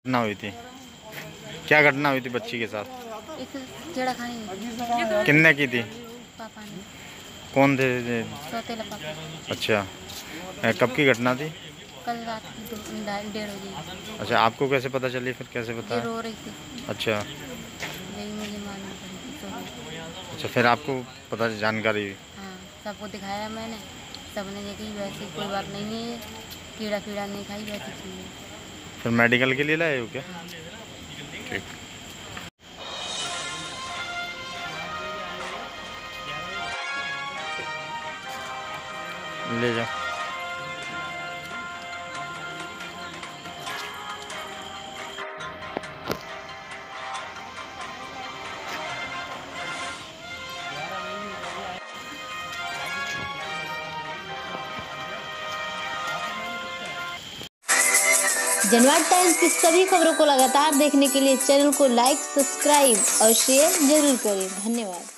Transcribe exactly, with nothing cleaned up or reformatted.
घटना हुई थी? क्या घटना हुई थी बच्ची के साथ? एक छेड़खानी किसने की थी? पापा ने। कौन थे, थे? सौतेला पापा। अच्छा, कब की घटना थी? कल रात डेढ़ बजे। अच्छा, आपको कैसे पता चली, फिर कैसे ये बताया? रो रही थी। अच्छा। यही मुझे मालूम पड़ी थी तो। अच्छा, फिर आपको पता जानकारी हुई? हाँ, सबको दिखाया मैंने, सबने देखी वैसी कोई बात नहीं है, कीड़ा कीड़ा नहीं खाई वैसी चीज़। फिर मेडिकल के लिए लाए हो क्या? हाँ। ठीक। ले जाओ। जनवाद टाइम्स की सभी खबरों को लगातार देखने के लिए चैनल को लाइक, सब्सक्राइब और शेयर जरूर करें। धन्यवाद।